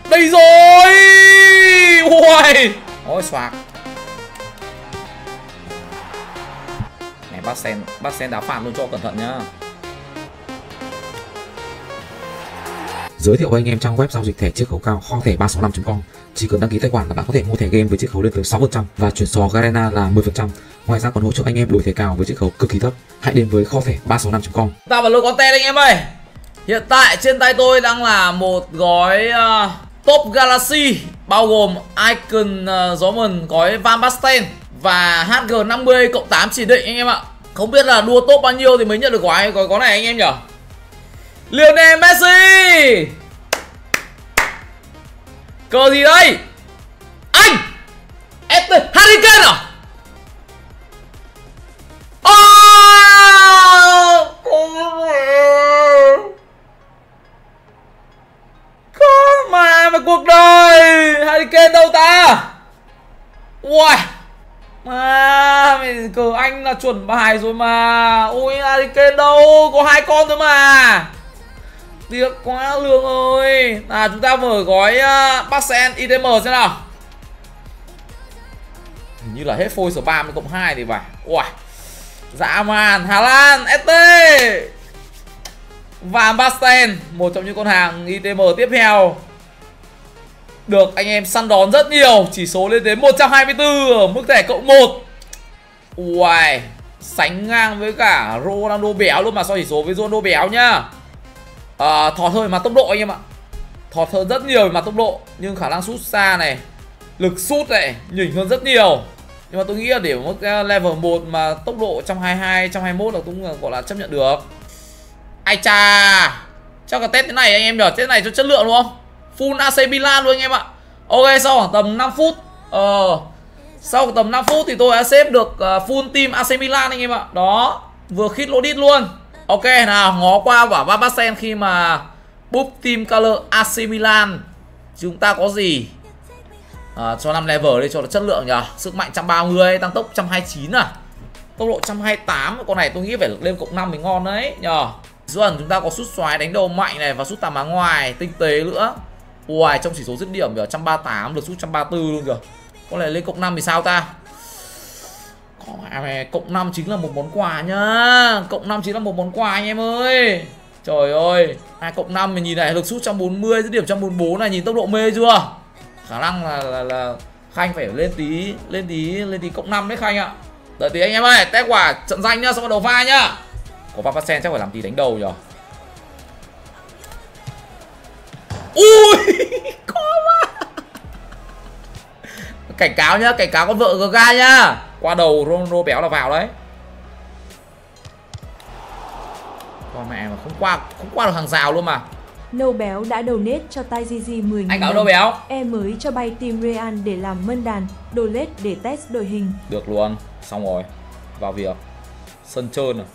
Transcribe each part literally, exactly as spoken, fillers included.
Đây rồi. Ui. Ôi xoạc. Này bác sen, bác sen đá phạt luôn cho cẩn thận nhá. Giới thiệu với anh em trang web giao dịch thẻ chiết khấu cao kho thẻ ba sáu năm chấm com. Chỉ cần đăng ký tài khoản là bạn có thể mua thẻ game với chiết khấu lên tới sáu phần trăm và chuyển sò Garena là mười phần trăm. Ngoài ra còn hỗ trợ anh em đổi thẻ cào với chiết khấu cực kỳ thấp. Hãy đến với kho thẻ ba sáu năm chấm com. Ta vào lô content anh em ơi. Hiện tại trên tay tôi đang là một gói uh, Top Galaxy bao gồm Icon uh, gió mần, gói Van Basten và hát giê năm mươi cộng tám chỉ định anh em ạ. Không biết là đua top bao nhiêu thì mới nhận được gói gói gói này anh em nhỉ? Lionel Messi. Cờ gì đây? Anh Harry Kane à? Có mà mà cuộc đời Harry Kane đâu ta? Ui mà mày cờ anh là chuẩn bài rồi mà. Ui Harry Kane đâu, có hai con thôi mà. Tiếc quá Lương ơi. À chúng ta mở gói uh, Barcelona i tê em xem nào. Hình như là hết phôi spam cộng hai thì phải. Ui dã man. Hà Lan ét tê và Basten, một trong những con hàng i tê em tiếp theo được anh em săn đón rất nhiều. Chỉ số lên đến một trăm hai mươi tư ở mức thẻ cộng một. Ui sánh ngang với cả Ronaldo béo luôn mà, so chỉ số với Ronaldo béo nhá. À, thọt hơi mà tốc độ anh em ạ. Thọt hơn rất nhiều mà tốc độ, nhưng khả năng sút xa này, lực sút này nhỉnh hơn rất nhiều. Nhưng mà tôi nghĩ là để mức level một mà tốc độ một trăm hai mươi hai, một trăm hai mươi mốt là cũng gọi là chấp nhận được. Ai cha, chắc là test thế này anh em nhỉ, test này cho chất lượng đúng không? Full a xê Milan luôn anh em ạ. Ok, sau khoảng tầm năm phút Ờ Sau khoảng tầm năm phút thì tôi đã xếp được uh, full team a xê Milan anh em ạ. Đó, vừa khít lỗ đít luôn. Ok, nào ngó qua bảo Van Basten khi mà búp team color a xê Milan chúng ta có gì? À, cho năm level đi cho nó chất lượng nhỉ. Sức mạnh một trăm ba mươi, tăng tốc một trăm hai mươi chín à. Tốc độ một trăm hai mươi tám, con này tôi nghĩ phải lên cộng năm mới ngon đấy nhờ. Dần chúng ta có sút xoái đánh đầu mạnh này và sút tầm áng ngoài tinh tế nữa. Ui trong chỉ số dứt điểm kìa, một trăm ba mươi tám, được sút một trăm ba mươi tư luôn kìa. Con này lên cộng năm thì sao ta? Này, cộng năm chính là một món quà nhá. Cộng năm chính là một món quà anh em ơi. Trời ơi, hai cộng năm mình nhìn này, lực sút một trăm bốn mươi, dứt điểm một trăm bốn mươi bốn này, nhìn tốc độ mê chưa? Khả năng là là, là Khanh phải lên tí, lên tí, lên tí cộng năm đấy Khanh ạ. Đợi tí anh em ơi, test quả trận danh nhá, xong bắt đầu pha nhá. Có Van Basten chắc phải làm tí đánh đầu nhở. Ui, có quá. Cảnh cáo nhá, cảnh cáo con vợ Gaga nhá. Qua đầu Ronaldo béo là vào đấy. Con mẹ mà không qua, không qua được hàng rào luôn mà. Nâu béo đã donate cho Tai Gigi mười nghìn anh cáo Nâu béo. Em mới cho bay team Real để làm mân đàn, donate để test đội hình. Được luôn, xong rồi. Vào việc. Sân trơn rồi.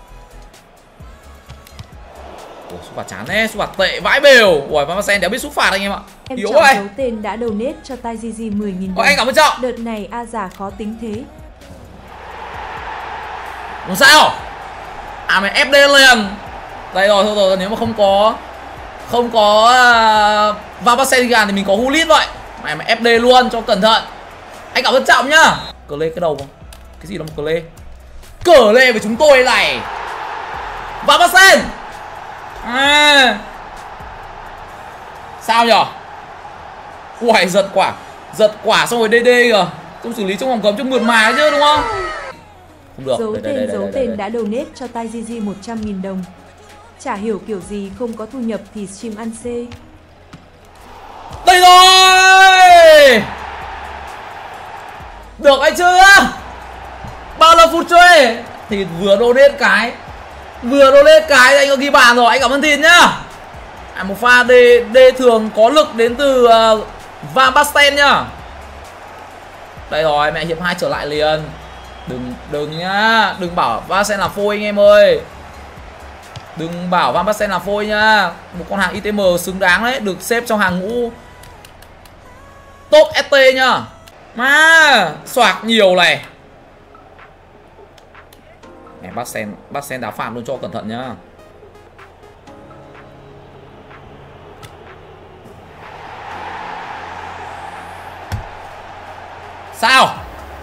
Ủa, sút phạt chán thế, sút phạt tệ vãi bều. Ủa, Van Basten đéo biết sút phạt anh em ạ. Em yếu chọn vậy. dấu tên đã donate cho Tai Gigi mười nghìn đồng. Ủa, anh cảm ơn Trọng. Đợt này A giả khó tính thế. Làm sao? À mày ép đê liền. Đây rồi, thôi rồi, nếu mà không có Không có uh, Van Basten thì mình có Hulit vậy. Mày mà ép đê luôn cho cẩn thận. Anh cảm ơn Trọng nhá. Cờ lê cái đầu không? Cái gì đó một cờ lê. Cờ lê với chúng tôi này. Van Basten. À. Sao nhở? Uầy giật quả. Giật quả xong rồi đê đê kìa. Không xử lý trong vòng cấm cho mượt mà chứ đúng không? Không được. Dấu đây, tên đây, đây, dấu đây, tên đây, đây. đã donate cho Tai Gigi một trăm nghìn đồng. Chả hiểu kiểu gì không có thu nhập thì stream ăn xê. Đây rồi. Được anh chưa? Bao lâu phút chơi thì vừa donate cái, vừa donate cái anh có ghi bàn rồi. Anh cảm ơn Thìn nhá. À, một pha D, D thường có lực đến từ uh, Van Basten nhá. Đây rồi, mẹ hiệp hai trở lại liền. Đừng đừng nhá, đừng bảo Van Basten là phôi anh em ơi. Đừng bảo Van Basten là phôi nhá. Một con hàng i tê em xứng đáng đấy, được xếp trong hàng ngũ top ét tê nhá. Mà xoạc nhiều này. Này Basten, Basten đá phạt luôn cho cẩn thận nhá. Sao?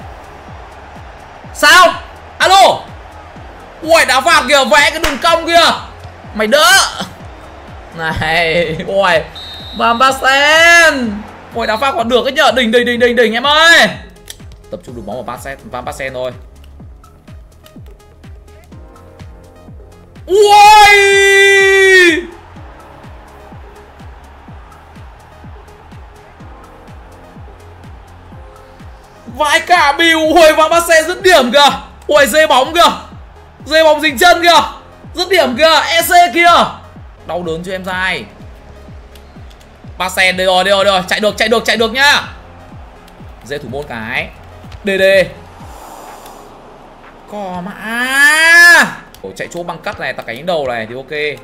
Sao? Alo. Ui, đá phạt kìa, vẽ cái đường cong kìa. Mày đỡ. Này, ui, Van Basten. Ui, đá phạt còn được cái nhở. Đỉnh đỉnh đỉnh đỉnh đỉnh em ơi. Tập trung được bóng vào Van Basten thôi. Ui. Vãi cả bìu. Ui, Van Basten dứt điểm kìa. Ui, dê bóng kìa. Dê bóng dính chân kìa. Dứt điểm kìa. e xê kìa. Đau đớn cho em trai. Basten đây rồi, đây rồi, đây rồi. Chạy được, chạy được, chạy được nhá. Dê thủ môn cái. đê đê. Cò mà. Ủa, chạy chỗ băng cắt này, tạt cánh đầu này thì ok.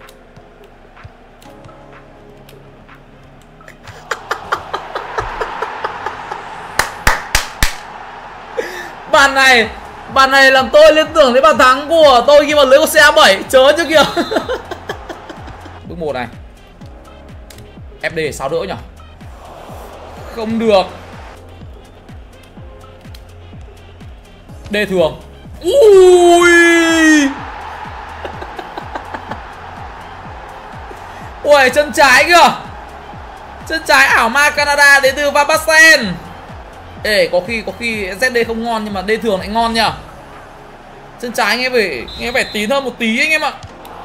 Bàn này, bàn này làm tôi liên tưởng đến bàn thắng của tôi khi mà lưới của xê a bảy. Chớ chứ kìa. Bước một này. ép đê sao đỡ nhỉ? Không được. Đê thường. Ui. Ui, chân trái kìa. Chân trái ảo ma Canada đến từ Van Basten. Ê, có khi có khi zét đê không ngon nhưng mà đê thường lại ngon nhá. Chân trái nghe vẻ nghe vẻ tín hơn một tí anh em ạ.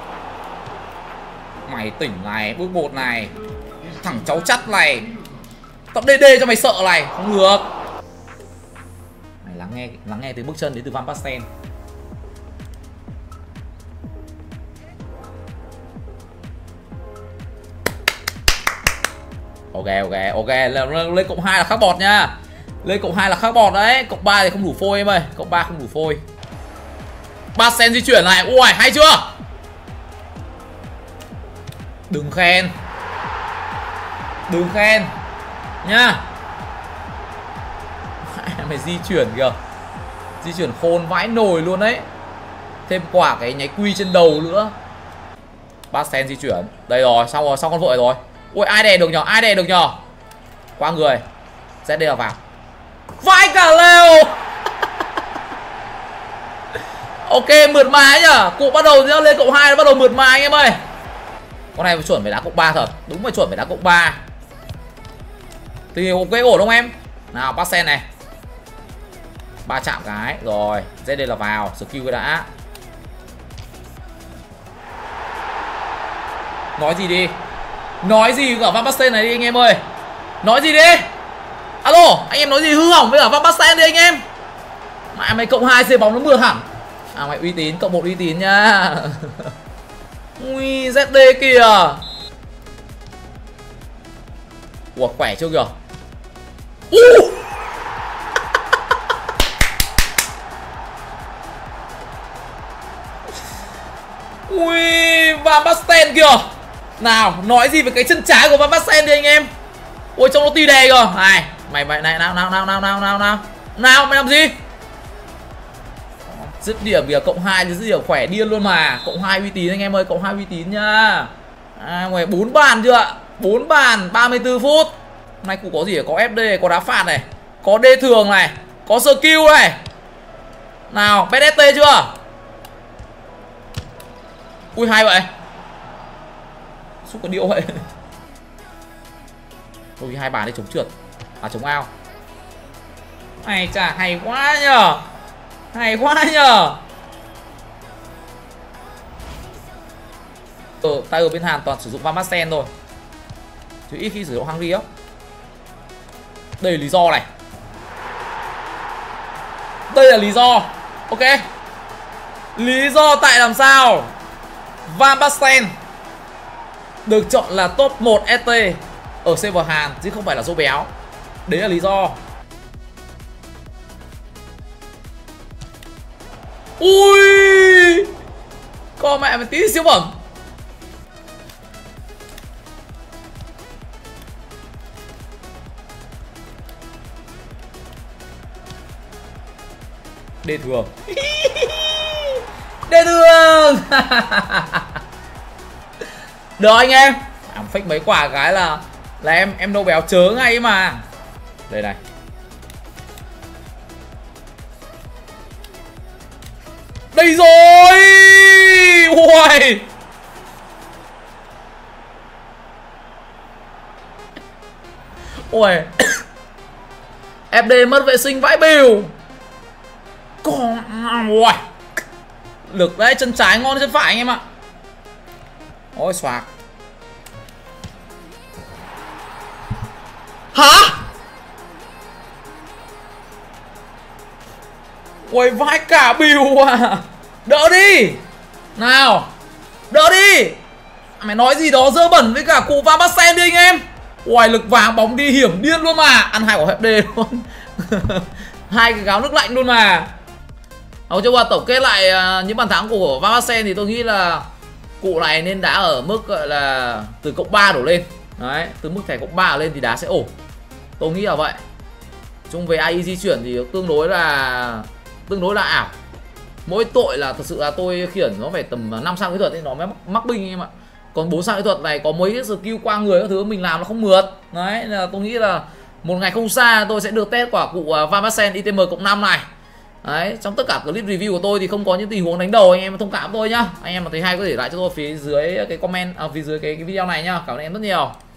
Mày tỉnh này, bước một này. Thằng cháu chắt này. Tao đê đê cho mày sợ này, không được. Mày lắng nghe lắng nghe tiếng bước chân đến từ Van Basten. Ok ok ok, lên, lên cộng hai là khắc bọt nha. Lên cộng hai là khắc bọt đấy, cộng ba thì không đủ phôi em ơi, cộng ba không đủ phôi. Basten di chuyển này, ui hay chưa? Đừng khen. Đừng khen nhá. Mày di chuyển kìa. Di chuyển khôn vãi nồi luôn đấy. Thêm quả cái nháy quy trên đầu nữa. Basten di chuyển. Đây rồi, xong rồi, xong con vội rồi. Ui, ai đè được nhở, ai đè được nhở. Qua người. zét đê vào. Vãi cả lều. Ok, mượt mà ấy nhở. Cụ bắt đầu lên cộng hai, bắt đầu mượt mà anh em ơi. Con này chuẩn phải đá cộng ba thật. Đúng phải chuẩn phải đá cộng ba. Thì ok ổn không em? Nào, Basten này. Ba chạm cái. Rồi, zét đê là vào. Skill cái đã. Nói gì đi. Nói gì cả Van Basten này đi anh em ơi. Nói gì đi. Alo, anh em nói gì hư hỏng với cả Van Basten đi anh em. Mẹ mày cộng hai xe bóng nó mượt hẳn. À mày uy tín, cộng một uy tín nha. Ui, zét đê kìa. Ủa, khỏe chưa kìa. Uh. Ui, Van Basten kìa. Nào, nói gì về cái chân trái của Van Basten đi anh em. Ôi, trông nó tì đè kìa. Này, mày mày này, nào nào nào nào nào nào nào. Nào, mày làm gì? Dứt điểm kìa, cộng hai thì dứt điểm khỏe điên luôn mà. Cộng hai uy tín anh em ơi, cộng hai uy tín nhá. À, ngoài bốn bàn chưa? bốn bàn, ba mươi tư phút. Hôm nay cụ có gì? Có ép đê, có đá phạt này, có đê thường này, có skill này. Nào, bê ét tê chưa? Ui, hay vậy. Xúc cái điệu vậy. Ui, hai bàn đi chống trượt. À, chống ao. Này chả hay quá nhờ. Hay quá nhờ. Ở tay ở bên Hàn toàn sử dụng Van Basten thôi, chứ ít khi sử dụng Hungary á. Đây là lý do này. Đây là lý do. Ok. Lý do tại làm sao Van Basten được chọn là top một ét tê ở server Hàn chứ không phải là Dô Béo. Đấy là lý do. Ui, con mẹ mình tí siêu phẩm. Đê thường. Đê thường. Được anh em. À, fake mấy quả cái là là em em đâu béo chớ ngay mà. Đây này. Đây rồi. Ui. Ui. ép đê mất vệ sinh vãi bìu. Còn ui. Lực đấy, chân trái ngon chân phải anh em ạ. Ôi xoạc. Hả? Ui vãi cả bìu à. Đỡ đi. Nào. Đỡ đi. Mày nói gì đó dơ bẩn với cả cụ Van Basten đi anh em. Ui lực vàng bóng đi hiểm điên luôn mà. Ăn hai quả ép đê luôn. Hai cái gáo nước lạnh luôn mà. Hầu cho qua tổng kết lại uh, những bàn thắng của Van Basten thì tôi nghĩ là cụ này nên đá ở mức gọi là từ cộng ba đổ lên. Đấy, từ mức thẻ cộng ba lên thì đá sẽ ổn. Tôi nghĩ là vậy. Chung về a i di chuyển thì tương đối là tương đối là ảo. Mỗi tội là thật sự là tôi khiển nó phải tầm năm sao kỹ thuật thì nó mới mắc binh anh em ạ. Còn bốn sao kỹ thuật này có mấy cái skill qua người các thứ mình làm nó không mượt. Đấy, là tôi nghĩ là một ngày không xa tôi sẽ được test quả cụ Van Basten i tê em cộng năm này. Đấy, trong tất cả clip review của tôi thì không có những tình huống đánh đầu, anh em thông cảm tôi nhá. Anh em mà thấy hay có thể để lại cho tôi phía dưới cái comment, à, phía dưới cái, cái video này nhá. Cảm ơn em rất nhiều.